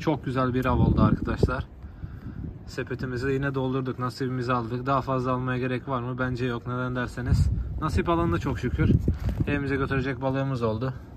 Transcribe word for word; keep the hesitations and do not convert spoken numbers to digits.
Çok güzel bir av oldu arkadaşlar. Sepetimizi yine doldurduk. Nasibimizi aldık. Daha fazla almaya gerek var mı? Bence yok. Neden derseniz nasip alanında çok şükür. Evimize götürecek balığımız oldu.